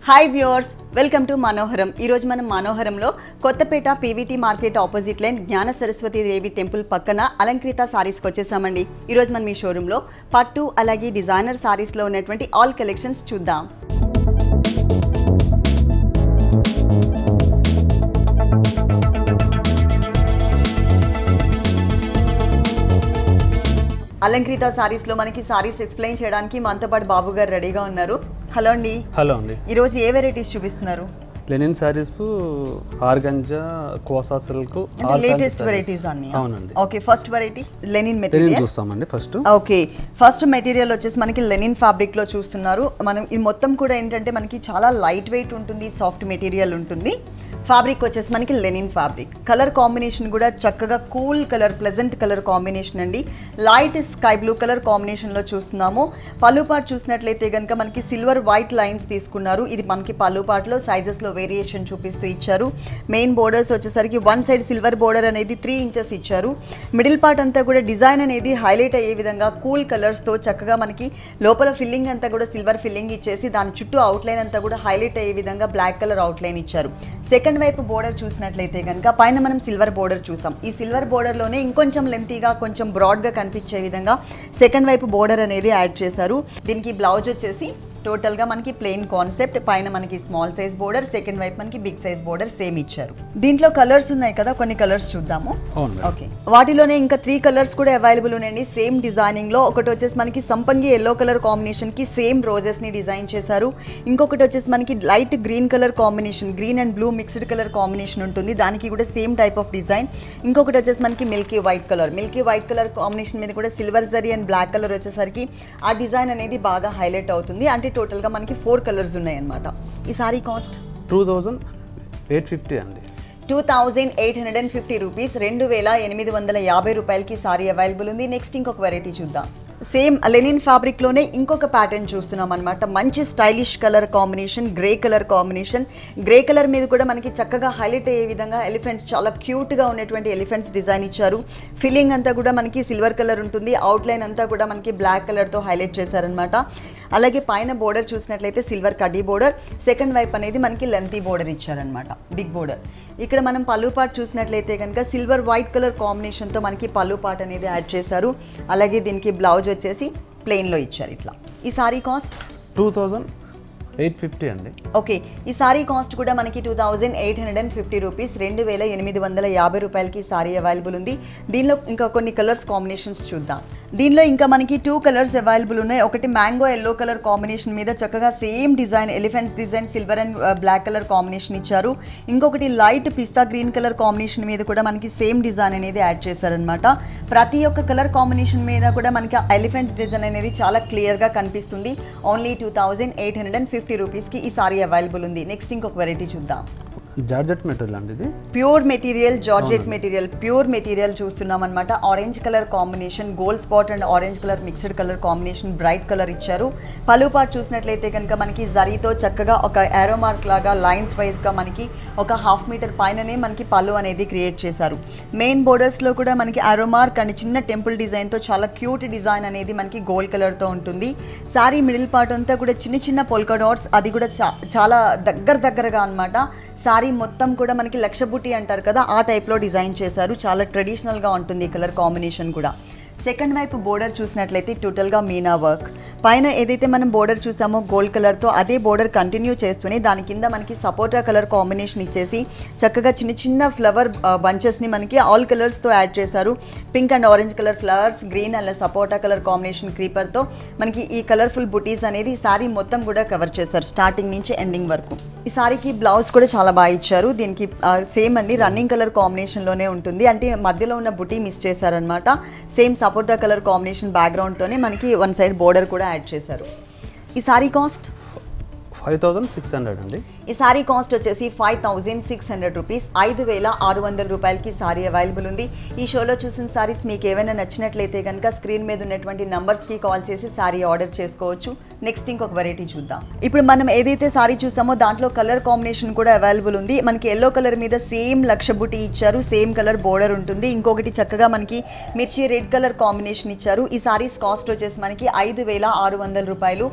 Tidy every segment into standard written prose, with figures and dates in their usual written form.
Hi viewers, welcome to Manoharam. ఈరోజు మనం మనోహరంలో Kothapeta PVT market opposite line Gnana Saraswathi Devi temple పక్కన అలంకృత సారీస్కి వచ్చేసామండి. ఈరోజు మనం ఈ షోరూంలో పట్టు అలాగే డిజైనర్ సారీస్లో ఉన్నటువంటి ఆల్ కలెక్షన్స్ చూద్దాం. అలంకృత సారీస్ లో మనకి సారీస్ ఎక్స్ప్లెయిన్ చేయడానికి మనతో పాటు బాబు గారు రెడీగా ఉన్నారు. హలో అండి. హలో అండి. ఈ రోజు ఏ వెరైటీస్ చూపిస్తున్నారు? Linen saris, organza, Kosa silk, latest varieties అన్ని. అవునండి. Okay, first variety linen material చూస్తామండి. ఓకే, ఫస్ట్ మెటీరియల్ వచ్చేసి మనకి లెనిన్ ఫ్యాబ్రిక్ లో చూస్తున్నారు. మనం ఇది మొత్తం కూడా ఏంటంటే మనకి చాలా లైట్ వెయిట్ ఉంటుంది, సాఫ్ట్ మెటీరియల్ ఉంటుంది. ఫ్యాబ్రిక్ వచ్చేసి మనకి లెనిన్ ఫ్యాబ్రిక్. కలర్ కాంబినేషన్ కూడా చక్కగా cool colour, pleasant colour combination అండి. లైట్ స్కై బ్లూ కలర్ కాంబినేషన్లో చూస్తున్నాము. పళ్ళు పార్ట్ చూసినట్లయితే కనుక మనకి సిల్వర్ వైట్ లైన్స్ తీసుకున్నారు. ఇది మనకి పళ్ళు పార్ట్లో సైజెస్లో వేరియేషన్ చూపిస్తూ ఇచ్చారు. మెయిన్ బోర్డర్స్ వచ్చేసరికి వన్ సైడ్ సిల్వర్ బోర్డర్ అనేది 3 ఇంచెస్ ఇచ్చారు. మిడిల్ పార్ట్ అంతా కూడా డిజైన్ అనేది హైలైట్ అయ్యే విధంగా కూల్ కలర్స్తో చక్కగా మనకి లోపల ఫిల్లింగ్ అంతా కూడా సిల్వర్ ఫిల్లింగ్ ఇచ్చేసి దాని చుట్టూ అవుట్లైన్ అంతా కూడా హైలైట్ అయ్యే విధంగా బ్లాక్ కలర్ అవుట్లైన్ ఇచ్చారు. సెకండ్ వైపు బోర్డర్ చూసినట్లయితే కనుక పైన మనం సిల్వర్ బోర్డర్ చూసాం. ఈ సిల్వర్ బోర్డర్లోనే ఇంకొంచెం లెంతీగా, కొంచెం బ్రాడ్గా కనిపించే విధంగా సెకండ్ వైపు బోర్డర్ అనేది యాడ్ చేశారు. దీనికి బ్లౌజ్ వచ్చేసి టోటల్గా మనకి ప్లెయిన్ కాన్సెప్ట్, పైన మనకి స్మాల్ సైజ్ బోర్డర్, సెకండ్ వైపు మనకి బిగ్ సైజ్ బోర్డర్ సేమ్ ఇచ్చారు. దీంట్లో కలర్స్ ఉన్నాయి కదా, కొన్ని కలర్స్ చూద్దాము. ఓకే, వాటిలోనే ఇంకా 3 కలర్స్ కూడా అవైలబుల్ ఉన్నాయండి సేమ్ డిజైనింగ్ లో. ఒకటి వచ్చేసి మనకి సంపంగి ఎల్లో కలర్ కాంబినేషన్ కి సేమ్ రోజెస్ ని డిజైన్ చేశారు. ఇంకొకటి వచ్చేసి మనకి light green colour combination, green and blue mixed colour combination ఉంటుంది, దానికి కూడా సేమ్ టైప్ ఆఫ్ డిజైన్. ఇంకొకటి వచ్చేసి మనకి మిల్కీ వైట్ కలర్ కాంబినేషన్ మీద కూడా silver zari and black colour వచ్చేసరికి ఆ డిజైన్ అనేది బాగా హైలైట్ అవుతుంది. అంటే టోటల్గా మనకి 4 కలర్స్ ఉన్నాయి అన్నమాట. ఈ సారీ కాస్ట్ 2850 అండి. 2850 రూపీస్, 2850 రూపాయలకి సారీ అవైలబుల్ ఉంది. నెక్స్ట్ ఇంకొక వెరైటీ చూద్దాం. సేమ్ లెనిన్ ఫ్యాబ్రిక్ లోనే ఇంకొక ప్యాటర్న్ చూస్తున్నాం అనమాట. మంచి stylish colour combination, grey colour combination. Grey colour మీద కూడా మనకి చక్కగా హైలైట్ అయ్యే విధంగా ఎలిఫెంట్స్, చాలా క్యూట్ గా ఉన్నటువంటి ఎలిఫెంట్స్ డిజైన్ ఇచ్చారు. ఫిల్లింగ్ అంతా కూడా మనకి సిల్వర్ కలర్ ఉంటుంది, అవుట్లైన్ అంతా కూడా మనకి బ్లాక్ కలర్ తో హైలైట్ చేశారనమాట. అలాగే పైన బోర్డర్ చూసినట్లయితే సిల్వర్ కడ్డీ బోర్డర్, సెకండ్ వైపు అనేది మనకి లెంతీ బోర్డర్ ఇచ్చారనమాట, బిగ్ బోర్డర్. ఇక్కడ మనం పళ్ళు పార్ట్ చూసినట్లయితే కనుక సిల్వర్ వైట్ కలర్ కాంబినేషన్తో మనకి పళ్ళు పార్ట్ అనేది యాడ్ చేశారు. అలాగే దీనికి బ్లౌజ్ వచ్చేసి ప్లెయిన్లో ఇచ్చారు ఇట్లా. ఈ సారీ కాస్ట్ 2850 అండి. ఓకే, ఈ సారీ కాస్ట్ కూడా మనకి 2850 రూపీస్, 2850 రూపాయలకి సారీ అవైలబుల్ ఉంది. దీనిలో ఇంకా కొన్ని కలర్స్ కాంబినేషన్స్ చూద్దాం. దీనిలో ఇంకా మనకి 2 కలర్స్ అవైలబుల్ ఉన్నాయి. ఒకటి మ్యాంగో ఎల్లో కలర్ కాంబినేషన్ మీద చక్కగా same design, elephants design, silver and black colour combination ఇచ్చారు. ఇంకొకటి light pista green colour combination మీద కూడా మనకి సేమ్ డిజైన్ అనేది యాడ్ చేశారనమాట. ప్రతి ఒక్క కలర్ కాంబినేషన్ మీద కూడా మనకి ఎలిఫెంట్స్ డిజైన్ అనేది చాలా క్లియర్గా కనిపిస్తుంది. ఓన్లీ 2850 రూపీస్కి ఈ సారీ అవైలబుల్ ఉంది. నెక్స్ట్ ఇంకొక వెరైటీ చూద్దాం. జార్జెట్ మెటీరియల్ అండి. ఇది pure material, georgette material, pure material చూస్తున్నాం అనమాట. Orange colour combination, gold spot and orange colour mixed colour combination, bright colour ఇచ్చారు. పళ్ళు పార్ట్ చూసినట్లయితే కనుక మనకి జరీతో చక్కగా ఒక ఏరో మార్క్ లాగా లైన్స్ వైజ్గా మనకి ఒక 1/2 మీటర్ పైననే మనకి పళ్ళు అనేది క్రియేట్ చేశారు. మెయిన్ బోర్డర్స్లో కూడా మనకి ఏరో మార్క్ అండ్ చిన్న టెంపుల్ డిజైన్తో చాలా క్యూట్ డిజైన్ అనేది మనకి గోల్డ్ కలర్తో ఉంటుంది. సారీ మిడిల్ పార్ట్ అంతా కూడా చిన్న చిన్న పొల్కా డాట్స్, అది కూడా చాలా దగ్గరగా అనమాట. సారీ మొత్తం కూడా మనకి లక్ష బుట్టి అంటారు కదా, ఆ టైప్లో డిజైన్ చేశారు. చాలా ట్రెడిషనల్గా ఉంటుంది ఈ కలర్ కాంబినేషన్ కూడా. సెకండ్ వైపు బోర్డర్ చూసినట్లయితే టోటల్గా మీనా వర్క్. పైన ఏదైతే మనం బోర్డర్ చూసామో గోల్డ్ కలర్తో, అదే బోర్డర్ కంటిన్యూ చేస్తూనే దాని కింద మనకి సపోటా కలర్ కాంబినేషన్ ఇచ్చేసి చక్కగా చిన్న చిన్న ఫ్లవర్ బంచెస్ని మనకి ఆల్ కలర్స్తో యాడ్ చేశారు. Pink and orange colour flowers, green and సపోటా కలర్ కాంబినేషన్ క్రీపర్తో మనకి ఈ కలర్ఫుల్ బుటీస్ అనేది సారీ మొత్తం కూడా కవర్ చేశారు స్టార్టింగ్ నుంచి ఎండింగ్ వరకు. ఈ సారీకి బ్లౌజ్ కూడా చాలా బాగా ఇచ్చారు. దీనికి సేమ్ అండి రన్నింగ్ కలర్ కాంబినేషన్లోనే ఉంటుంది, అంటే మధ్యలో ఉన్న బుటీ మిస్ చేశారనమాట. సేమ్ సపోటా కలర్ కాంబినేషన్ బ్యాక్గ్రౌండ్తోనే మనకి వన్ సైడ్ బోర్డర్ కూడా యాడ్ చేశారు. ఈ సారీ కాస్ట్ 5600 అండి. ఈ సారీ కాస్ట్ వచ్చేసి 5600 రూపీస్, 5600 రూపాయలకి సారీ అవైలబుల్ ఉంది. ఈ షోలో చూసిన సారీస్ మీకు ఏమైనా నచ్చినట్లయితే కనుక స్క్రీన్ మీద ఉన్నటువంటి నంబర్స్కి కాల్ చేసి సారీ ఆర్డర్ చేసుకోవచ్చు. నెక్స్ట్ ఇంకొక వెరైటీ చూద్దాం. ఇప్పుడు మనం ఏదైతే సారీ చూసామో దాంట్లో కలర్ కాంబినేషన్ కూడా అవైలబుల్ ఉంది. మనకి ఎల్లో కలర్ మీద సేమ్ లక్ష బుట్టి ఇచ్చారు, సేమ్ కలర్ బోర్డర్ ఉంటుంది. ఇంకొకటి చక్కగా మనకి మిర్చి రెడ్ కలర్ కాంబినేషన్ ఇచ్చారు. ఈ సారీస్ కాస్ట్ వచ్చేసి మనకి 5,600 రూపాయలు,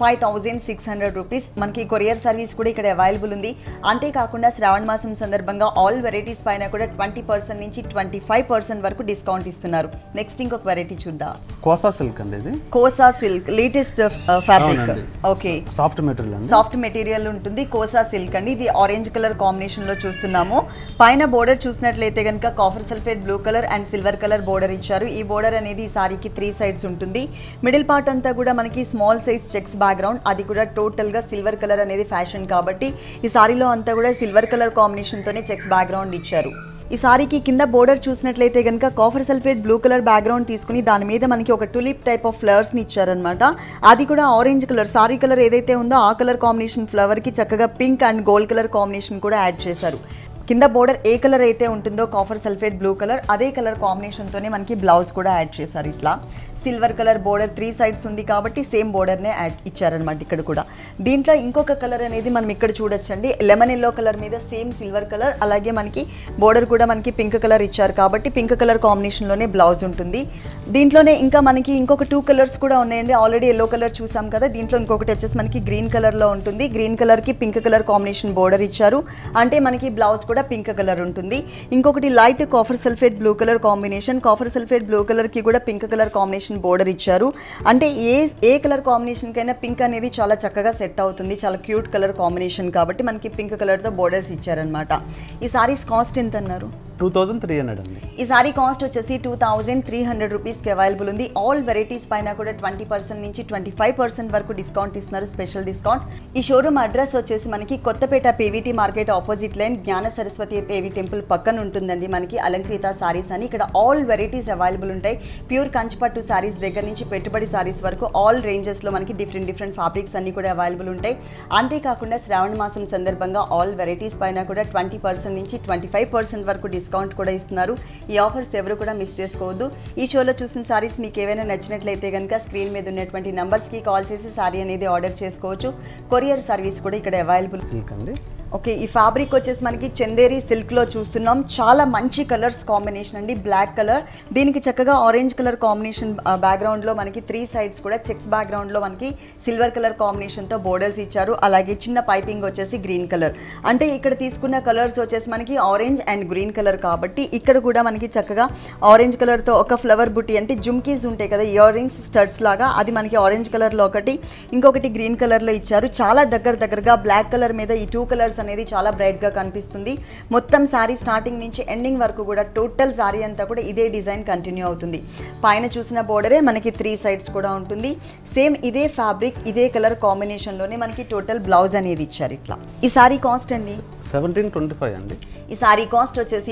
5,600 రూపీస్. మనకి కొరియర్ సర్వీస్ కూడా ఇక్కడ అవైలబుల్ ఉంది. అంతేకాకుండా శ్రావణ మాసం సందర్భంగా ఆల్ వెరైటీస్ పైన కూడా 20% నుంచి 25% వరకు డిస్కౌంట్ ఇస్తున్నారు. నెక్స్ట్ ఇంకొక వెరైటీ చూద్దాం. కోసా సిల్క్ అండి ఇది. Kosa silk latest fabric. Okay, soft material అండి. సాఫ్ట్ మెటీరియల్ ఉంటుంది. కోసా సిల్క్ అండి. ఇది ఆరెంజ్ కలర్ కాంబినేషన్ లో చూస్తున్నాము. పైన బోర్డర్ చూసినట్లయితే కనుక copper sulphate blue colour and silver colour border ఇచ్చారు. ఈ బోర్డర్ అనేది ఈ సారీకి 3 సైడ్స్ ఉంటుంది. మిడిల్ పార్ట్ అంతా కూడా మనకి స్మాల్ సైజ్ చెక్స్ బ్యాక్గ్రౌండ్, అది కూడా టోటల్ గా సిల్వర్ కలర్ అనేది ఫ్యాషన్ కాబట్టి ఈ సారీలో అంతా కూడా సిల్వర్ కలర్ కాంబినేషన్ తోనే చెక్స్ బ్యాక్గ్రౌండ్ ఇచ్చారు. ఈ సారీకి కింద బోర్డర్ చూసినట్లయితే కనుక copper sulphate blue colour background తీసుకుని దాని మీద మనకి ఒక టులిప్ టైప్ ఆఫ్ ఫ్లవర్స్ని ఇచ్చారనమాట. అది కూడా ఆరెంజ్ కలర్, సారీ కలర్ ఏదైతే ఉందో ఆ కలర్ కాంబినేషన్ ఫ్లవర్కి చక్కగా pink and gold colour combination కూడా యాడ్ చేశారు. కింద బోర్డర్ ఏ కలర్ అయితే ఉంటుందో కాఫర్ సల్ఫేట్ బ్లూ కలర్, అదే కలర్ కాంబినేషన్తోనే మనకి బ్లౌజ్ కూడా యాడ్ చేశారు. ఇట్లా సిల్వర్ కలర్ బోర్డర్ 3 సైడ్స్ ఉంది కాబట్టి సేమ్ బోర్డర్నే యాడ్ ఇచ్చారనమాట ఇక్కడ కూడా. దీంట్లో ఇంకొక కలర్ అనేది మనం ఇక్కడ చూడొచ్చండి. లెమన్ ఎల్లో కలర్ మీద సేమ్ సిల్వర్ కలర్, అలాగే మనకి బోర్డర్ కూడా మనకి పింక్ కలర్ ఇచ్చారు కాబట్టి పింక్ కలర్ కాంబినేషన్లోనే బ్లౌజ్ ఉంటుంది. దీంట్లోనే ఇంకా మనకి ఇంకొక 2 కలర్స్ కూడా ఉన్నాయండి. ఆల్రెడీ ఎల్లో కలర్ చూసాం కదా, దీంట్లో ఇంకొకటి వచ్చేసి మనకి గ్రీన్ కలర్లో ఉంటుంది. గ్రీన్ కలర్కి పింక్ కలర్ కాంబినేషన్ బోర్డర్ ఇచ్చారు, అంటే మనకి బ్లౌజ్ కూడా పింక్ కలర్ ఉంటుంది. ఇంకొకటి light copper sulphate blue colour combination, copper sulphate blue కలర్కి కూడా పింక్ కలర్ కాంబినేషన్ బోర్డర్ ఇచ్చారు. అంటే ఏ కలర్ కాంబినేషన్ కైనా పింక్ అనేది చాలా చక్కగా సెట్ అవుతుంది. చాలా క్యూట్ కలర్ కాంబినేషన్ కాబట్టి మనకి పింక్ కలర్తో బోర్డర్స్ ఇచ్చారనమాట. ఈ సారీస్ కాస్ట్ ఎంత అన్నారు? 2,300 అండి. ఈ సారీ కాస్ట్ వచ్చేసి 2,300 రూపీస్కి అవైలబుల్ ఉంది. ఆల్ వెరైటీస్ పైన కూడా 20% నుంచి 25% వరకు డిస్కౌంట్ ఇస్తున్నారు, స్పెషల్ డిస్కౌంట్. ఈ షోరూమ్ అడ్రస్ వచ్చేసి మనకి Kothapeta PVT market opposite line Gnana Saraswathi Devi temple పక్కన ఉంటుందండి. మనకి అలంకృత సారీస్ అని ఇక్కడ ఆల్ వెరైటీస్ అవైలబుల్ ఉంటాయి. ప్యూర్ కంచి పట్టు సారీస్ దగ్గర నుంచి పెట్టుబడి సారీస్ వరకు ఆల్ రేంజెస్లో మనకి డిఫరెంట్ ఫ్యాబ్రిక్స్ అన్ని కూడా అవైలబుల్ ఉంటాయి. అంతేకాకుండా శ్రావణ మాసం సందర్భంగా ఆల్ వెరైటీస్ పైన కూడా 20% నుంచి 25% వరకు డిస్కౌంట్ కూడా ఇస్తున్నారు. ఈ ఆఫర్స్ ఎవరు కూడా మిస్ చేసుకోవద్దు. ఈ షోలో చూసిన సారీస్ మీకు ఏవైనా నచ్చినట్లయితే కనుక స్క్రీన్ మీద ఉన్నటువంటి నంబర్స్కి కాల్ చేసి సారీ అనేది ఆర్డర్ చేసుకోవచ్చు. కొరియర్ సర్వీస్ కూడా ఇక్కడ అవైలబుల్. సిల్క్ అండి. ఓకే, ఈ ఫ్యాబ్రిక్ వచ్చేసి మనకి చందేరి సిల్క్లో చూస్తున్నాం. చాలా మంచి కలర్స్ కాంబినేషన్ అండి. బ్లాక్ కలర్, దీనికి చక్కగా ఆరెంజ్ కలర్ కాంబినేషన్ బ్యాక్గ్రౌండ్లో మనకి 3 సైడ్స్ కూడా చెక్స్ బ్యాక్గ్రౌండ్లో మనకి సిల్వర్ కలర్ కాంబినేషన్తో బోర్డర్స్ ఇచ్చారు. అలాగే చిన్న పైపింగ్ వచ్చేసి గ్రీన్ కలర్. అంటే ఇక్కడ తీసుకున్న కలర్స్ వచ్చేసి మనకి ఆరెంజ్ అండ్ గ్రీన్ కలర్ కాబట్టి ఇక్కడ కూడా మనకి చక్కగా ఆరెంజ్ కలర్తో ఒక ఫ్లవర్ బుట్టి, అంటే జుమ్కీస్ ఉంటాయి కదా ఇయర్ రింగ్స్ స్టడ్స్ లాగా, అది మనకి ఆరెంజ్ కలర్లో ఒకటి, ఇంకొకటి గ్రీన్ కలర్లో ఇచ్చారు. చాలా దగ్గరగా బ్లాక్ కలర్ మీద ఈ 2 కలర్స్ అనేది చాలా బ్రైట్ గా కనిపిస్తుంది. మొత్తం సారీ స్టార్టింగ్ నుంచి ఎండింగ్ వరకు కూడా టోటల్ సారీ అంతా కూడా ఇదే డిజైన్ కంటిన్యూ అవుతుంది. పైన చూసిన బోర్డరే మనకి 3 సైడ్స్ కూడా ఉంటుంది. సేమ్ ఇదే ఫ్యాబ్రిక్ ఇదే కలర్ కాంబినేషన్ లోనే మనకి టోటల్ బ్లౌజ్ అనేది ఇచ్చారు. ఇట్లా ఈ సారీ కాస్ట్ అండి 1725 అండి. ఈ సారీ కాస్ట్ వచ్చేసి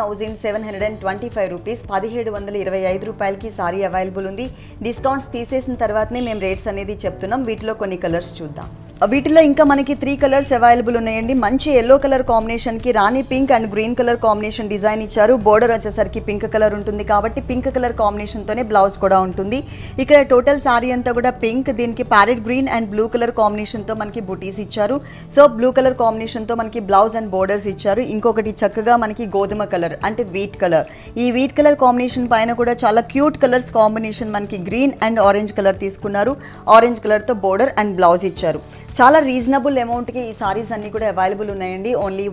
1,725 రూపీస్, 1,725 రూపాయలకి సారీ అవైలబుల్ ఉంది. డిస్కౌంట్స్ తీసేసిన తర్వాతనే మేము రేట్స్ అనేది చెప్తున్నాం. వీటిలో కొన్ని కలర్స్ చూద్దాం. వీటిలో ఇంకా మనకి 3 కలర్స్ అవైలబుల్ ఉన్నాయండి. మంచి ఎల్లో కలర్ కాంబినేషన్కి rani pink and green colour combination design ఇచ్చారు. బోర్డర్ వచ్చేసరికి పింక్ కలర్ ఉంటుంది కాబట్టి పింక్ కలర్ కాంబినేషన్తోనే బ్లౌజ్ కూడా ఉంటుంది. ఇక్కడ టోటల్ సారీ అంతా కూడా పింక్, దీనికి parrot green and blue colour కాంబినేషన్తో మనకి బుటీస్ ఇచ్చారు. సో బ్లూ కలర్ కాంబినేషన్తో మనకి బ్లౌజ్ అండ్ బోర్డర్స్ ఇచ్చారు. ఇంకొకటి చక్కగా మనకి గోధుమ కలర్ అంటే వీట్ కలర్. ఈ వీట్ కలర్ కాంబినేషన్ పైన కూడా చాలా క్యూట్ కలర్స్ కాంబినేషన్ మనకి గ్రీన్ అండ్ ఆరెంజ్ కలర్ తీసుకున్నారు. ఆరెంజ్ కలర్తో బోర్డర్ అండ్ బ్లౌజ్ ఇచ్చారు. చాలా రీజనబుల్ అమౌంట్కి ఈ సారీస్ అన్ని కూడా అవైలబుల్ ఉన్నాయండి. ఓన్లీ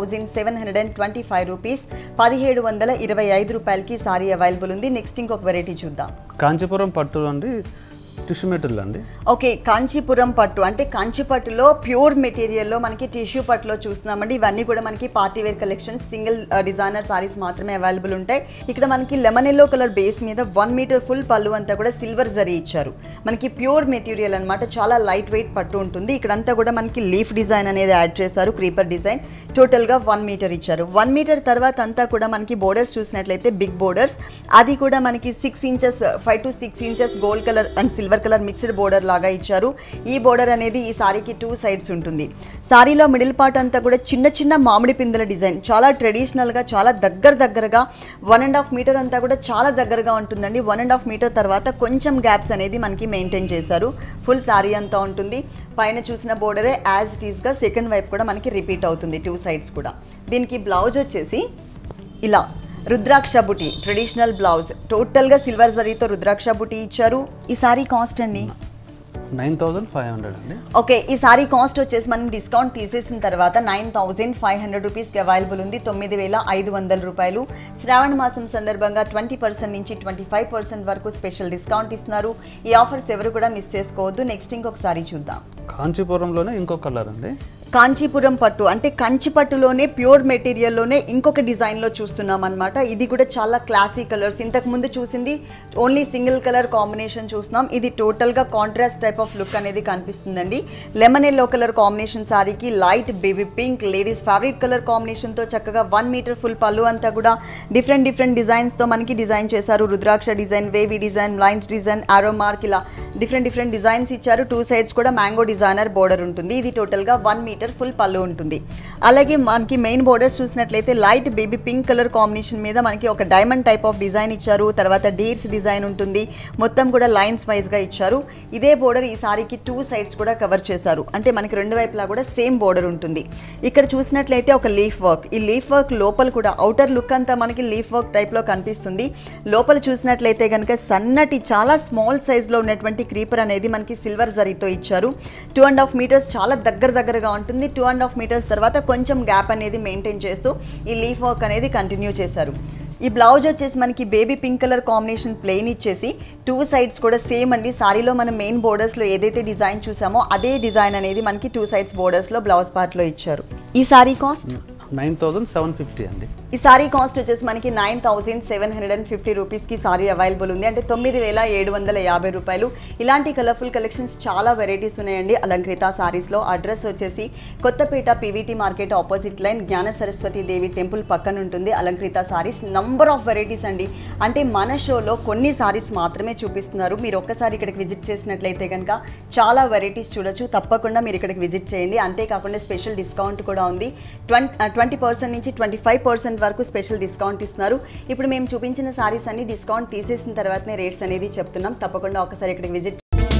1,725 రూపీస్, 1,725 రూపాయలకి సారీ అవైలబుల్ ఉంది. నెక్స్ట్ ఇంకొక వెరైటీ చూద్దాం. కాంచీపురం పట్టు అండి, టిష్యూ మెటీరియల్ అండి. ఓకే, కాంచీపురం పట్టు అంటే కంచి పట్టులో ప్యూర్ మెటీరియల్లో మనకి టిష్యూ పట్టులో చూస్తున్నామండి. ఇవన్నీ కూడా మనకి party wear collections, single designer saris మాత్రమే అవైలబుల్ ఉంటాయి. ఇక్కడ మనకి లెమన్ ఎల్లో కలర్ బేస్ మీద 1 మీటర్ ఫుల్ పళ్ళు అంతా కూడా సిల్వర్ జరీ ఇచ్చారు. మనకి ప్యూర్ మెటీరియల్ అనమాట, చాలా లైట్ వెయిట్ పట్టు ఉంటుంది. ఇక్కడంతా కూడా మనకి లీఫ్ డిజైన్ అనేది యాడ్ చేశారు, క్రీపర్ డిజైన్. టోటల్గా 1 మీటర్ ఇచ్చారు. 1 మీటర్ తర్వాత అంతా కూడా మనకి బోర్డర్స్ చూసినట్లయితే బిగ్ బోర్డర్స్, అది కూడా మనకి 6 inches 5 to 6 inches gold colour and silver colour mixed border లాగా ఇచ్చారు. ఈ బోర్డర్ అనేది ఈ సారీకి 2 సైడ్స్ ఉంటుంది. సారీలో మిడిల్ పార్ట్ అంతా కూడా చిన్న చిన్న మామిడి పిందెల డిజైన్, చాలా ట్రెడిషనల్గా, చాలా దగ్గరగా 1.5 మీటర్ అంతా కూడా చాలా దగ్గరగా ఉంటుందండి. 1.5 మీటర్ తర్వాత కొంచెం గ్యాప్స్ అనేది మనకి మెయింటైన్ చేశారు. ఫుల్ సారీ అంతా ఉంటుంది. పైన చూసిన బోర్డరే యాజ్ ఇట్ ఈస్గా సెకండ్ వైపు కూడా మనకి రిపీట్ అవుతుంది 2 సైడ్స్ కూడా. దీనికి బ్లౌజ్ వచ్చేసి ఇలా రుద్రాక్ష బుటీ, ట్రెడిషనల్ బ్లౌజ్, టోటల్గా సిల్వర్ జరీతో రుద్రాక్ష బుటీ ఇచ్చారు. ఈ సారీ కాస్ట్ అండి 9,500 అండి. ఓకే, ఈ సారీ కాస్ట్ వచ్చేసి మనం డిస్కౌంట్ తీసేసిన తర్వాత 9,500 రూపీస్కి అవైలబుల్ ఉంది. 9,500 రూపాయలు. శ్రావణ మాసం సందర్భంగా 20% నుంచి 25% వరకు స్పెషల్ డిస్కౌంట్ ఇస్తున్నారు. ఈ ఆఫర్స్ ఎవరు కూడా మిస్ చేసుకోవద్దు. నెక్స్ట్ ఇంకొక సారీ చూద్దాం. కాంచీపురంలోనే ఇంకో కలర్ అండి. కాంచీపురం పట్టు అంటే కంచి పట్టులోనే ప్యూర్ మెటీరియల్లోనే ఇంకొక డిజైన్లో చూస్తున్నాం అనమాట. ఇది కూడా చాలా క్లాసీ కలర్స్. ఇంతకు ముందు చూసింది ఓన్లీ సింగిల్ కలర్ కాంబినేషన్ చూస్తున్నాం. ఇది టోటల్గా కాంట్రాస్ట్ టైప్ ఆఫ్ లుక్ అనేది కనిపిస్తుందండి. లెమన్ ఎల్లో కలర్ కాంబినేషన్ సారీకి light baby pink ladies favourite colour కాంబినేషన్తో చక్కగా 1 మీటర్ ఫుల్ పళ్ళు అంతా కూడా డిఫరెంట్ డిజైన్స్తో మనకి డిజైన్ చేశారు. Rudraksha design, wavy design, lines design, arrow mark, ఇలా డిఫరెంట్ డిజైన్స్ ఇచ్చారు. 2 సైడ్స్ కూడా మ్యాంగో డిజైనర్ బోర్డర్ ఉంటుంది. ఇది టోటల్గా 1 మీటర్ ఫుల్ పళ్ళు ఉంటుంది. అలాగే మనకి మెయిన్ బోర్డర్స్ చూసినట్లయితే light baby pink colour combination మీద మనకి ఒక డైమండ్ టైప్ ఆఫ్ డిజైన్ ఇచ్చారు. తర్వాత డీర్స్ డిజైన్ ఉంటుంది. మొత్తం కూడా లైన్స్ వైజ్గా ఇచ్చారు. ఇదే బోర్డర్ ఈ సారీకి 2 సైడ్స్ కూడా కవర్ చేశారు. అంటే మనకి 2 వైపులా కూడా సేమ్ బోర్డర్ ఉంటుంది. ఇక్కడ చూసినట్లయితే ఒక లీఫ్ వర్క్. ఈ లీఫ్ వర్క్ లోపల కూడా అవుటర్ లుక్ అంతా మనకి లీఫ్ వర్క్ టైప్లో కనిపిస్తుంది. లోపల చూసినట్లయితే కనుక సన్నటి చాలా స్మాల్ సైజ్లో ఉన్నటువంటి క్రీపర్ అనేది మనకి సిల్వర్ జరీతో ఇచ్చారు. 2.5 మీటర్స్ చాలా దగ్గరగా ఉంటుంది. 2.5 మీటర్స్ తర్వాత కొంచెం గ్యాప్ అనేది మెయింటైన్ చేస్తూ ఈ లీఫ్ వర్క్ అనేది కంటిన్యూ చేశారు. ఈ బ్లౌజ్ వచ్చేసి మనకి baby pink colour combination plain ఇచ్చేసి 2 సైడ్స్ కూడా సేమ్ అండి. సారీలో మనం మెయిన్ బోర్డర్స్లో ఏదైతే డిజైన్ చూసామో అదే డిజైన్ అనేది మనకి 2 సైడ్స్ బోర్డర్స్లో బ్లౌజ్ పార్ట్లో ఇచ్చారు. ఈ సారీ కాస్ట్ 9,750 అండి. ఈ సారీ కాస్ట్ వచ్చేసి మనకి 9,750 రూపీస్కి సారీ అవైలబుల్ ఉంది. అంటే 9,750 రూపాయలు. ఇలాంటి కలర్ఫుల్ కలెక్షన్స్ చాలా వెరైటీస్ ఉన్నాయండి అలంకృత సారీస్లో. అడ్రస్ వచ్చేసి Kothapeta PVT market opposite line Gnana Saraswathi Devi temple పక్కన ఉంటుంది Alankrita saris. Number of varieties అండి. అంటే మన షోలో కొన్ని సారీస్ మాత్రమే చూపిస్తున్నారు. మీరు ఒక్కసారి ఇక్కడికి విజిట్ చేసినట్లయితే కనుక చాలా వెరైటీస్ చూడొచ్చు. తప్పకుండా మీరు ఇక్కడికి విజిట్ చేయండి. అంతేకాకుండా స్పెషల్ డిస్కౌంట్ కూడా ఉంది. 20% నుంచి 25% వరకు స్పెషల్ డిస్కౌంట్ ఇస్తున్నారు. ఇప్పుడు మేము చూపించిన సారీస్ అన్ని డిస్కౌంట్ తీసేసిన తర్వాతనే రేట్స్ అనేది చెప్తున్నాం. తప్పకుండా ఒకసారి ఇక్కడికి విజిట్.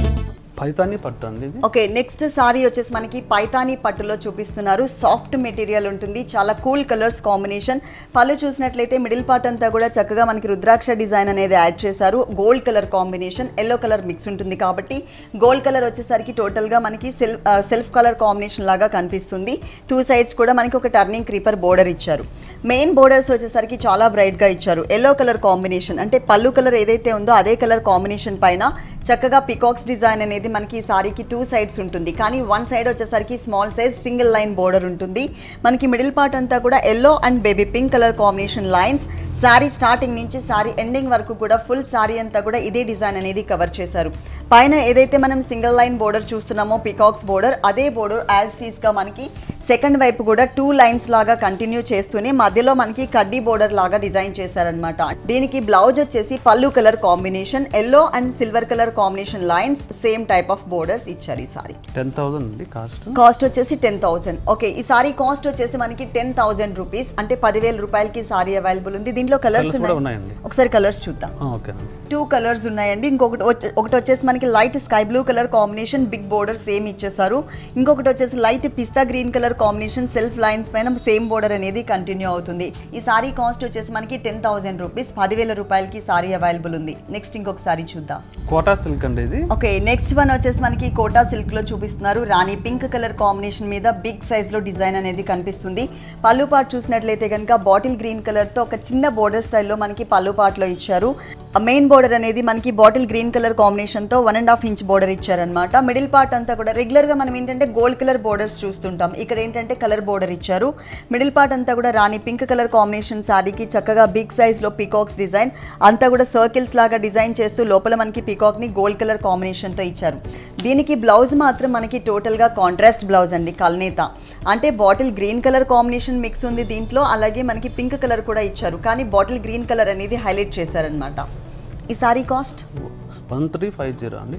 పైతానీ పట్టు అండి. ఓకే, నెక్స్ట్ సారీ వచ్చేసి మనకి పైతానీ పట్టులో చూపిస్తున్నారు. సాఫ్ట్ మెటీరియల్ ఉంటుంది. చాలా కూల్ కలర్స్ కాంబినేషన్. పళ్ళు చూసినట్లయితే మిడిల్ పార్ట్ అంతా కూడా చక్కగా మనకి రుద్రాక్ష డిజైన్ అనేది యాడ్ చేశారు. Gold colour combination, yellow colour mix ఉంటుంది కాబట్టి గోల్డ్ కలర్ వచ్చేసరికి టోటల్గా మనకి సెల్ఫ్ కలర్ కాంబినేషన్ లాగా కనిపిస్తుంది. 2 సైడ్స్ కూడా మనకి ఒక టర్నింగ్ క్రీపర్ బోర్డర్ ఇచ్చారు. మెయిన్ బోర్డర్స్ వచ్చేసరికి చాలా బ్రైట్గా ఇచ్చారు. ఎల్లో కలర్ కాంబినేషన్ అంటే పళ్ళు కలర్ ఏదైతే ఉందో అదే కలర్ కాంబినేషన్ పైన చక్కగా పికాక్స్ డిజైన్ అనేది మనకి ఈ సారీకి 2 సైడ్స్ ఉంటుంది. కానీ 1 సైడ్ వచ్చేసరికి small size single line border ఉంటుంది. మనకి మిడిల్ పార్ట్ అంతా కూడా yellow and baby pink colour combination lines. Sari starting నుంచి సారీ ఎండింగ్ వరకు కూడా ఫుల్ సారీ అంతా కూడా ఇదే డిజైన్ అనేది కవర్ చేశారు. పైన ఏదైతే మనం సింగిల్ లైన్ బోర్డర్ చూస్తున్నామో పికాక్స్ బోర్డర్, అదే బోర్డర్ యాజ్ టీస్గా మనకి సెకండ్ వైపు కూడా 2 లైన్స్ లాగా కంటిన్యూ చేస్తూనే మధ్యలో మనకి కడ్డీ బోర్డర్ లాగా డిజైన్ చేశారనమాట. దీనికి బ్లౌజ్ వచ్చేసి pallu colour combination, yellow and silver colour combination lines, same type of borders ఇచ్చారు. ఈ సారీ 10,000 అండి. కాస్ట్ వచ్చేసి 10,000. ఓకే, ఈ సారీ కాస్ట్ వచ్చేసి మనకి 10,000 రూపీస్. అంటే 10,000 రూపాయలకి సారీ అవైలబుల్ ఉంది. దీంట్లో కలర్స్ ఉన్నాయండి. ఒకసారి కలర్స్ చూద్దాం. 2 కలర్స్ ఉన్నాయండి. ఒకటి వచ్చేసి మనకి light sky blue colour combination, big border same ఇచ్చేసారు. ఇంకొకటి వచ్చేసి light pista green colour combination, self lines పైన సేమ్ బోర్డర్ అనేది కంటిన్యూ అవుతుంది. ఈ సారీ కాస్ట్ వచ్చేసి మనకి 10,000 రూపీస్. 10,000 రూపాయలకి సారీ అవైలబుల్ ఉంది. నెక్స్ట్ ఇంకొక సారీ చూద్దాం. కోటా సిల్క్ అండి ఇది. ఓకే, నెక్స్ట్ వన్ వచ్చేసి మనకి కోటా సిల్క్ లో చూపిస్తున్నారు. రాణి పింక్ కలర్ కాంబినేషన్ మీద బిగ్ సైజ్ లో డిజైన్ అనేది కనిపిస్తుంది. పళ్ళు పార్ట్ చూసినట్లయితే కనుక బాటిల్ గ్రీన్ కలర్ తో ఒక చిన్న బోర్డర్ స్టైల్లో మనకి పళ్ళు పార్ట్ లో ఇచ్చారు. మెయిన్ బోర్డర్ అనేది మనకి బాటిల్ గ్రీన్ కలర్ కాంబినేషన్ తో 1.5 ఇంచ్ బోర్డర్ ఇచ్చారనమాట. మిడిల్ పార్ట్ అంతా కూడా రెగ్యులర్ గా మనం ఏంటంటే గోల్డ్ కలర్ బోర్డర్స్ చూస్తుంటాం. ఇక్కడ ఏంటంటే కలర్ బోర్డర్ ఇచ్చారు. మిడిల్ పార్ట్ అంతా కూడా రాణి పింక్ కలర్ కాంబినేషన్ సారీకి చక్కగా బిగ్ సైజ్ లో పికాక్స్ డిజైన్ అంతా కూడా సర్కిల్స్ లాగా డిజైన్ చేస్తూ లోపల మనకి పికాక్ ని గోల్డ్ కలర్ కాంబినేషన్ తో ఇచ్చారు. దీనికి బ్లౌజ్ మాత్రం మనకి టోటల్ గా కాంట్రాస్ట్ బ్లౌజ్ అండి, కల్నేత. అంటే bottle green colour combination mix ఉంది దీంట్లో. అలాగే మనకి పింక్ కలర్ కూడా ఇచ్చారు. కానీ బాటిల్ గ్రీన్ కలర్ అనేది హైలైట్ చేశారనమాట. ఈ సారీ కాస్ట్ 1350 అండి.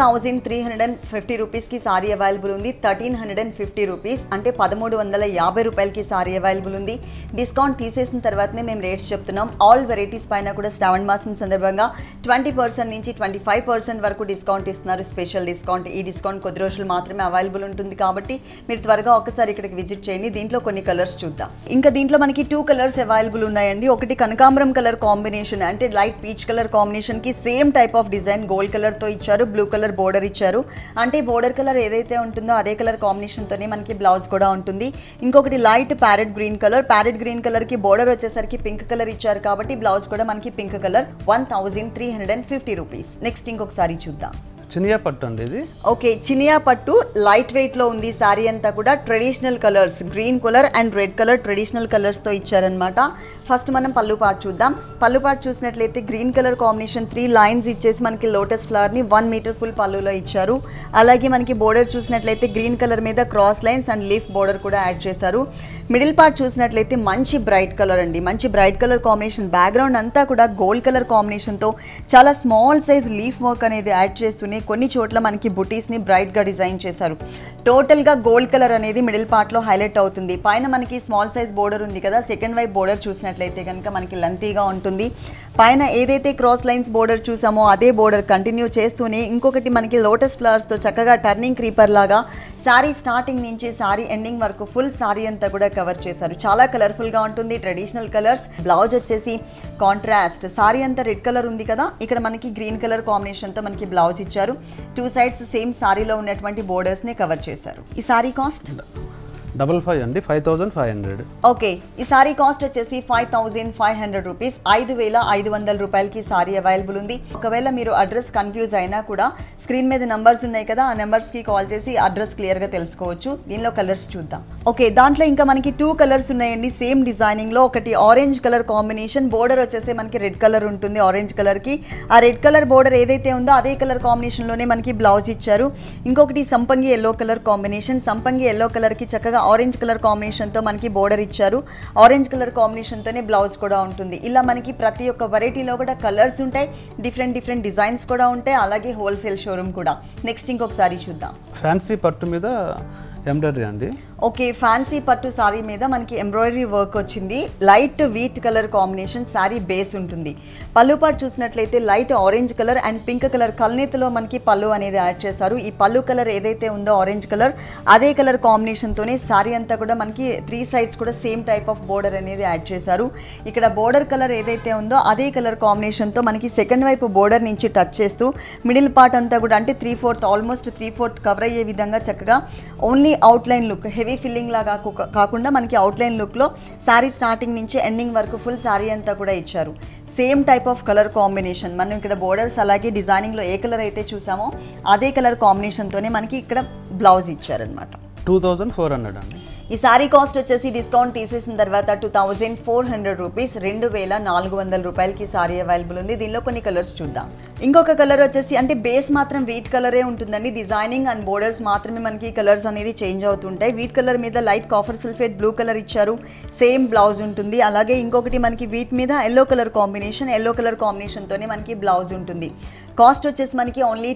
1350 రూపీస్కి సారీ అవైలబుల్ ఉంది. 1350 రూపీస్ అంటే 1350 రూపాయలకి సారీ అవైలబుల్ ఉంది. డిస్కౌంట్ తీసేసిన తర్వాతనే మేము రేట్స్ చెప్తున్నాం. ఆల్ వెరైటీస్ పైన కూడా శ్రావణ మాసం సందర్భంగా 20% నుంచి 25% వరకు డిస్కౌంట్ ఇస్తున్నారు. Special discount. ఈ డిస్కౌంట్ కొద్ది రోజులు మాత్రమే అవైలబుల్ ఉంటుంది కాబట్టి మీరు త్వరగా ఒకసారి ఇక్కడికి విజిట్ చేయండి. దీంట్లో కొన్ని కలర్స్ చూద్దాం. ఇంకా దీంట్లో మనకి 2 కలర్స్ అవైలబుల్ ఉన్నాయండి. ఒకటి కనకాంబరం కలర్ కాంబినేషన్ అంటే లైట్ పీచ్ కలర్ కాంబినేషన్కి same type of design gold కలర్తో ఇచ్చారు. బ్లూ కలర్ బోర్డర్ ఇచ్చారు. అంటే బోర్డర్ కలర్ ఏదైతే ఉంటుందో అదే కలర్ కాంబినేషన్తోనే మనకి బ్లౌజ్ కూడా ఉంటుంది. ఇంకొకటి light parrot green colour. Parrot green కలర్కి బోర్డర్ వచ్చేసరికి పింక్ కలర్ ఇచ్చారు కాబట్టి బ్లౌజ్ కూడా మనకి పింక్ కలర్. 1350 రూపీస్. నెక్స్ట్ ఇంకొకసారి చూద్దాం. చినియా పట్టు అండి ఇది. ఓకే, చినియా పట్టు లైట్ వెయిట్ లో ఉంది. సారీ అంతా కూడా traditional colours green colour and red colour traditional colours తో ఇచ్చారనమాట. ఫస్ట్ మనం పళ్ళు పార్ట్ చూద్దాం. పళ్ళు పార్ట్ చూసినట్లయితే గ్రీన్ కలర్ కాంబినేషన్ 3 లైన్స్ ఇచ్చేసి మనకి లోటస్ ఫ్లవర్ ని 1 మీటర్ ఫుల్ పళ్ళులో ఇచ్చారు. అలాగే మనకి బోర్డర్ చూసినట్లయితే గ్రీన్ కలర్ మీద cross lines and leaf border కూడా యాడ్ చేశారు. మిడిల్ పార్ట్ చూసినట్లయితే మంచి బ్రైట్ కలర్ అండి. మంచి బ్రైట్ కలర్ కాంబినేషన్. బ్యాక్గ్రౌండ్ అంతా కూడా గోల్డ్ కలర్ కాంబినేషన్తో చాలా స్మాల్ సైజ్ లీఫ్ వర్క్ అనేది యాడ్ చేస్తూనే కొన్ని చోట్ల మనకి బుటీస్ని బ్రైట్గా డిజైన్ చేశారు. టోటల్గా గోల్డ్ కలర్ అనేది మిడిల్ పార్ట్లో హైలైట్ అవుతుంది. పైన మనకి స్మాల్ సైజ్ బోర్డర్ ఉంది కదా, సెకండ్ వైపు బోర్డర్ చూసినట్లయితే కనుక మనకి లెంతీగా ఉంటుంది. పైన ఏదైతే క్రాస్ లైన్స్ బోర్డర్ చూసామో అదే బోర్డర్ కంటిన్యూ చేస్తూనే ఇంకొకటి మనకి లోటస్ ఫ్లవర్స్తో చక్కగా టర్నింగ్ క్రీపర్ లాగా శారీ స్టార్టింగ్ నుంచి శారీ ఎండింగ్ వరకు ఫుల్ శారీ అంతా కూడా కవర్ చేశారు. చాలా కలర్ఫుల్గా ఉంటుంది. Traditional colours. బ్లౌజ్ వచ్చేసి కాంట్రాస్ట్. శారీ అంతా రెడ్ కలర్ ఉంది కదా, ఇక్కడ మనకి గ్రీన్ కలర్ కాంబినేషన్తో మనకి బ్లౌజ్ ఇచ్చారు. 2 సైడ్స్ సేమ్ శారీలో ఉన్నటువంటి బోర్డర్స్ని కవర్ చేశారు. ఈ శారీ కాస్ట్ 55 అండి. 5500. ఓకే, ఈ సారీ కాస్ట్ వచ్చేసి 5500 రూపీస్. 5500 రూపాయలకి సారీ అవైలబుల్ ఉంది. ఒకవేళ మీరు అడ్రస్ కన్ఫ్యూజ్ అయినా కూడా స్క్రీన్ మీద నెంబర్స్ ఉన్నాయి కదా, ఆ నెంబర్స్కి కాల్ చేసి అడ్రస్ క్లియర్గా తెలుసుకోవచ్చు. దీనిలో కలర్స్ చూద్దాం. ఓకే, దాంట్లో ఇంకా మనకి 2 కలర్స్ ఉన్నాయండి సేమ్ డిజైనింగ్లో. ఒకటి ఆరెంజ్ కలర్ కాంబినేషన్. బోర్డర్ వచ్చేసి మనకి రెడ్ కలర్ ఉంటుంది. ఆరెంజ్ కలర్కి ఆ రెడ్ కలర్ బోర్డర్ ఏదైతే ఉందో అదే కలర్ కాంబినేషన్లోనే మనకి బ్లౌజ్ ఇచ్చారు. ఇంకొకటి సంపంగి ఎల్లో కలర్ కాంబినేషన్. సంపంగి ఎల్లో కలర్కి చక్కగా ఆరెంజ్ కలర్ కాంబినేషన్తో మనకి బోర్డర్ ఇచ్చారు. ఆరెంజ్ కలర్ కాంబినేషన్తోనే బ్లౌజ్ కూడా ఉంటుంది. ఇలా మనకి ప్రతి ఒక్క వెరైటీలో కూడా కలర్స్ ఉంటాయి, డిఫరెంట్ డిజైన్స్ కూడా ఉంటాయి. అలాగే హోల్సేల్ షోరూమ్ కూడా. నెక్స్ట్ ఇంకొకసారి చూద్దాం. ఫ్యాన్సీ పట్టు మీద ఎంబ్రాయిడరీ అండి. ఓకే, ఫ్యాన్సీ పట్టు సారీ మీద మనకి ఎంబ్రాయిడరీ వర్క్ వచ్చింది. Light wheat colour combination sari base ఉంటుంది. పళ్ళు పాటు చూసినట్లయితే light orange colour and pink colour కల్నేతలో మనకి పళ్ళు అనేది యాడ్ చేశారు. ఈ పళ్ళు కలర్ ఏదైతే ఉందో ఆరెంజ్ కలర్ అదే కలర్ కాంబినేషన్తోనే సారీ అంతా కూడా మనకి 3 సైడ్స్ కూడా సేమ్ టైప్ ఆఫ్ బోర్డర్ అనేది యాడ్ చేశారు. ఇక్కడ బోర్డర్ కలర్ ఏదైతే ఉందో అదే కలర్ కాంబినేషన్తో మనకి సెకండ్ వైపు బోర్డర్ నుంచి టచ్ చేస్తూ మిడిల్ పార్ట్ అంతా కూడా అంటే 3/4 ఆల్మోస్ట్ 3/4 కవర్ అయ్యే విధంగా చక్కగా only outline look, heavy filling లాగా కాకుండా మనకి అవుట్లైన్ లుక్లో శారీ స్టార్టింగ్ నుంచి ఎండింగ్ వరకు ఫుల్ శారీ అంతా కూడా ఇచ్చారు. Same type of colour combination. మనం ఇక్కడ బోర్డర్స్ అలాగే డిజైనింగ్లో ఏ కలర్ అయితే చూసామో అదే కలర్ కాంబినేషన్తోనే మనకి ఇక్కడ బ్లౌజ్ ఇచ్చారనమాట. 2400 అండి. ఈ సారీ కాస్ట్ వచ్చేసి డిస్కౌంట్ తీసేసిన తర్వాత 2400 రూపీస్. 2400 రూపాయలకి సారీ అవైలబుల్ ఉంది. దీనిలో కొన్ని కలర్స్ చూద్దాం. ఇంకొక కలర్ వచ్చేసి అంటే బేస్ మాత్రం వీట్ కలరే ఉంటుందండి. డిజైనింగ్ అండ్ బోర్డర్స్ మాత్రమే మనకి కలర్స్ అనేది చేంజ్ అవుతుంటాయి. వీట్ కలర్ మీద light copper sulphate blue colour ఇచ్చారు. సేమ్ బ్లౌజ్ ఉంటుంది. అలాగే ఇంకొకటి మనకి వీట్ మీద ఎల్లో కలర్ కాంబినేషన్తోనే మనకి బ్లౌజ్ ఉంటుంది. కాస్ట్ వచ్చేసి మనకి ఓన్లీ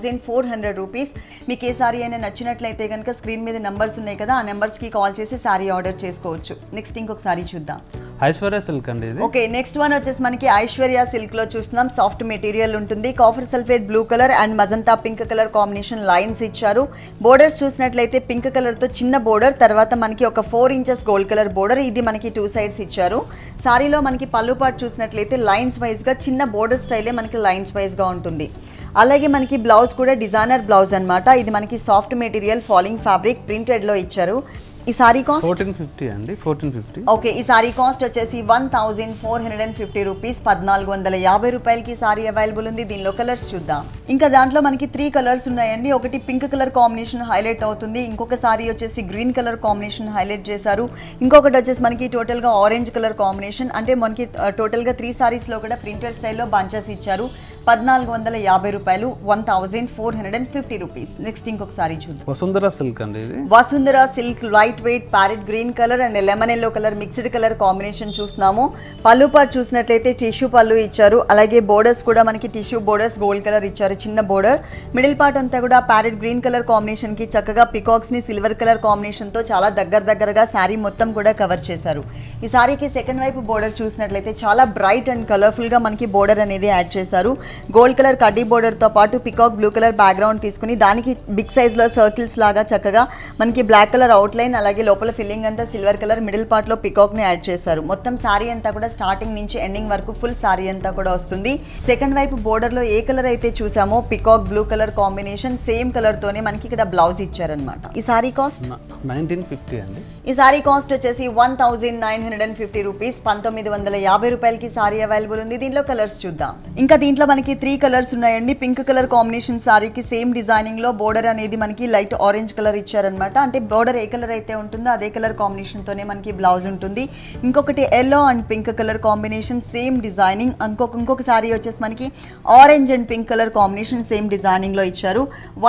2400 రూపీస్. మీకు ఏ సారీ అయినా నచ్చినట్లయితే కనుక స్క్రీన్ మీద నెంబర్స్ ఉన్నాయి కదా, ఆ నెంబర్స్కి కాల్ చేసి సారీ ఆర్డర్ చేసుకోవచ్చు. నెక్స్ట్ ఇంకొక సారీ చూద్దాం. ఐశ్వర్య సిల్క్ అండి ఇది. ఓకే, నెక్స్ట్ వన్ వచ్చేసి మనకి ఐశ్వర్య సిల్క్ లో చూస్తున్నాం. సాఫ్ట్ మెటీరియల్ ఉంటుంది. Copper sulphate blue colour and magenta pink colour combination lines ఇచ్చారు. బోర్డర్స్ చూసినట్లయితే పింక్ కలర్ తో చిన్న బోర్డర్, తర్వాత మనకి ఒక 4 ఇంచెస్ గోల్డ్ కలర్ బోర్డర్. ఇది మనకి 2 సైడ్స్ ఇచ్చారు. సారీలో మనకి పళ్ళు పాటు చూసినట్లయితే లైన్స్ వైజ్ గా చిన్న బోర్డర్ స్టైలే మనకి లైన్స్ వైజ్ గా ఉంటుంది. అలాగే మనకి బ్లౌజ్ కూడా డిజైనర్ బ్లౌజ్ అన్నమాట. ఇది మనకి soft material falling fabric printed లో ఇచ్చారు. ఈ సారీ కాస్ట్ 1450 అండి. 1450. ఓకే, ఈ సారీ కాస్ట్ వచ్చేసి 1450 రూపీస్. 1450 రూపాయలకి సారీ అవైలబుల్ ఉంది. దీనిలో కలర్స్ చూద్దాం. ఇంకా దాంట్లో మనకి 3 కలర్స్ ఉన్నాయండి. ఒకటి పింక్ కలర్ కాంబినేషన్ హైలైట్ అవుతుంది. ఇంకొక సారీ వచ్చేసి గ్రీన్ కలర్ కాంబినేషన్ హైలైట్ చేశారు. ఇంకొకటి వచ్చేసి మనకి టోటల్ గా ఆరెంజ్ కలర్ కాంబినేషన్. అంటే మనకి టోటల్ గా 3 సారీస్ లో కూడా ప్రింటెడ్ స్టైల్లో బంచెస్ ఇచ్చారు. 1450 రూపాయలు. 1450 రూపీస్. నెక్స్ట్ ఇంకొక సారీ చూద్దాం. వసుంధర సిల్క్ అండి ఇది. Vasundhara silk light light weight parrot green colour and lemon yellow colour mixed colour combination చూస్తున్నాము. పళ్ళు పార్ట్ చూసినట్లయితే టిష్యూ పళ్ళు ఇచ్చారు. అలాగే బోర్డర్స్ కూడా మనకి టిష్యూ బోర్డర్స్ గోల్డ్ కలర్ ఇచ్చారు, చిన్న బోర్డర్. మిడిల్ పార్ట్ అంతా కూడా ప్యారెట్ గ్రీన్ కలర్ కాంబినేషన్ కి చక్కగా పికాక్స్ ని సిల్వర్ కలర్ కాంబినేషన్ తో చాలా దగ్గరగా శారీ మొత్తం కూడా కవర్ చేశారు. ఈ శారీకి సెకండ్ వైపు బోర్డర్ చూసినట్లయితే చాలా బ్రైట్ అండ్ కలర్ఫుల్ గా మనకి బోర్డర్ అనేది యాడ్ చేశారు. గోల్డ్ కలర్ కడ్డీ బోర్డర్ తో పాటు పికాక్ బ్లూ కలర్ బ్యాక్గ్రౌండ్ తీసుకుని దానికి బిగ్ సైజ్ లో సర్కిల్స్ లాగా చక్కగా మనకి బ్లాక్ కలర్ అవుట్ లైన్, అలాగే లోపల ఫిల్లింగ్ అంతా సిల్వర్ కలర్, మిడిల్ పార్ట్ లో పికాక్ ని యాడ్ చేశారు. మొత్తం శారీ అంతా కూడా స్టార్టింగ్ నుంచి ఎండింగ్ వరకు ఫుల్ శారీ అంతా కూడా వస్తుంది. సెకండ్ వైపు బోర్డర్ లో ఏ కలర్ అయితే చూసామో peacock blue colour combination same colour తోనే మనకి ఇక్కడ బ్లౌజ్ ఇచ్చారనమాట. ఈ శారీ కాస్ట్ 1950 అండి. ఈ శారీ కాస్ట్ వచ్చేసి 1950 రూపీస్, 1950 రూపాయలకి శారీ అవైలబుల్ ఉంది. దీంట్లో కలర్స్ చూద్దాం. ఇంకా దీంట్లో మనకి 3 కలర్స్ ఉన్నాయండి. పింక్ కలర్ కాంబినేషన్ శారీకి సేమ్ డిజైనింగ్ లో బోర్డర్ అనేది మనకి లైట్ ఆరెంజ్ కలర్ ఇచ్చారనమాట. అంటే బోర్డర్ ఏ కలర్ అయితే ఉంటుందో అదే కలర్ కాంబినేషన్ తోనే మనకి బ్లౌజ్ ఉంటుంది. ఇంకొకటి yellow and pink colour combination same designing. ఇంకొక శారీ వచ్చేసి మనకి orange and pink colour combination same designing లో ఇచ్చారు.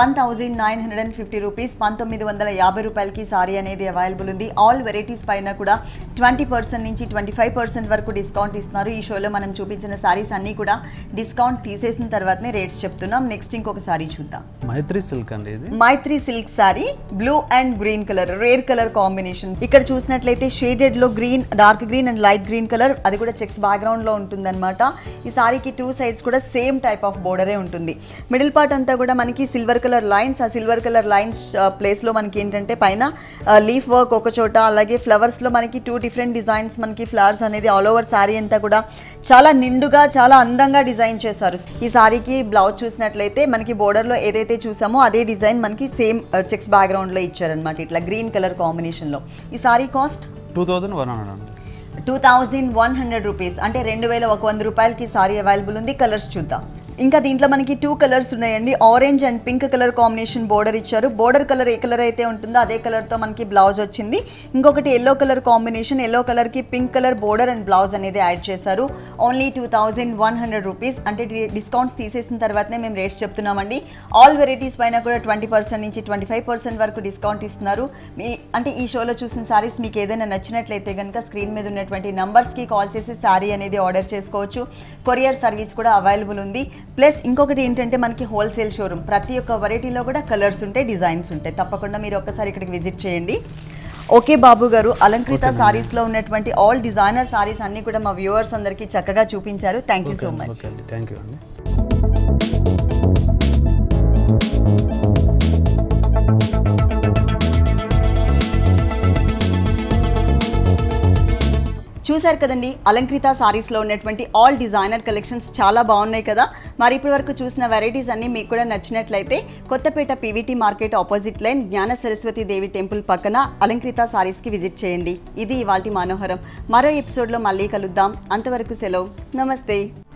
1950 రూపీస్, 1950 రూపాయలకి శారీ అనేది అవైలబుల్ ఉంది. ఆల్ వెరైటీస్ పైన కూడా 20% నుంచి 25% వరకు డిస్కౌంట్ ఇస్తున్నారు. ఈ షోలో మనం చూపించిన శారీస్ అన్ని కూడా డిస్కౌంట్ తీసేసిన తర్వాతనే రేట్స్ చెప్తున్నాం. నెక్స్ట్ ఇంకొక శారీ చూద్దాం. మైత్రి సిల్క్ అండి. ఇది Maitri silk sari blue and green colour rare colour combination. ఇక్కడ చూసినట్లయితే షేడెడ్ లో green, dark green and light green colour, అది కూడా చెక్స్ బ్యాక్గ్రౌండ్ లో ఉంటుందన్నమాట. ఈ శారీకి 2 సైడ్స్ కూడా సేమ్ టైప్ ఆఫ్ బోర్డరే ఉంటుంది. మిడిల్ పార్ట్ అంతా కూడా మనకి సిల్వర్ కలర్ లైన్స్, ఆ సిల్వర్ కలర్ లైన్స్ ప్లేస్ లో మనకి ఏంటంటే పైన లీఫ్ వర్క్ ఒక చోట, అలాగే ఫ్లవర్స్ లో మనకి 2 డిఫరెంట్ డిజైన్స్, మనకి ఫ్లవర్స్ అనేది ఆల్ ఓవర్ శారీ అంతా కూడా చాలా నిండుగా చాలా అందంగా డిజైన్ చేశారు. ఈ శారీకి బ్లౌజ్ చూసినట్లయితే మనకి బోర్డర్ లో ఏదైతే చూసామో అదే డిజైన్ మనకి సేమ్ చెక్స్ బ్యాక్గ్రౌండ్ లో ఇచ్చారనమాట, ఇట్లా గ్రీన్ కలర్ కాంబినేషన్ లో. ఈ శారీ కాస్ట్ 2100 రూపీస్, అంటే 2100 రూపాయలకి శారీ అవైలబుల్ ఉంది. కలర్స్ చూద్దాం. ఇంకా దీంట్లో మనకి 2 కలర్స్ ఉన్నాయండి. Orange and pink colour combination border ఇచ్చారు. బోర్డర్ కలర్ ఏ కలర్ అయితే ఉంటుందో అదే కలర్ తో మనకి బ్లౌజ్ వచ్చింది. ఇంకొకటి yellow colour combination, yellow colour కి pink colour border and blouse అనేది యాడ్ చేశారు. ఓన్లీ 2100 రూపీస్, అంటే డిస్కౌంట్స్ తీసేసిన తర్వాతనే మేము రేట్స్ చెప్తున్నామండి. ఆల్ వెరైటీస్ పైన కూడా 20% నుంచి 25% వరకు డిస్కౌంట్ ఇస్తున్నారు. అంటే ఈ షోలో చూసిన శారీస్ మీకు ఏదైనా నచ్చినట్లయితే కనుక స్క్రీన్ మీద ఉన్నటువంటి నంబర్స్ కి కాల్ చేసి శారీ అనేది ఆర్డర్ చేసుకోవచ్చు. కొరియర్ సర్వీస్ కూడా అవైలబుల్ ఉంది. ప్లస్ ఇంకొకటి ఏంటంటే మనకి హోల్సేల్ షోరూమ్, ప్రతి ఒక్క వెరైటీలో కూడా కలర్స్ ఉంటాయి, డిజైన్స్ ఉంటాయి. తప్పకుండా మీరు ఒక్కసారి ఇక్కడికి విజిట్ చేయండి. ఓకే బాబు గారు, అలంకృత సారీస్ లో ఉన్నటువంటి ఆల్ డిజైనర్ సారీస్ అన్ని కూడా మా వ్యూవర్స్ అందరికీ చక్కగా చూపించారు. Thank you so much. Thank you అండి. చూసారు కదండి, అలంకృత సారీస్లో ఉన్నటువంటి ఆల్ డిజైనర్ కలెక్షన్స్ చాలా బాగున్నాయి కదా. మరి ఇప్పటి వరకు చూసిన వెరైటీస్ అన్నీ మీకు కూడా నచ్చినట్లయితే Kothapeta PVT market opposite line Gnana Saraswathi Devi temple పక్కన అలంకృత సారీస్కి విజిట్ చేయండి. ఇది ఇవాల్టి మనోహరం. మరో ఎపిసోడ్లో మళ్ళీ కలుద్దాం. అంతవరకు సెలవు, నమస్తే.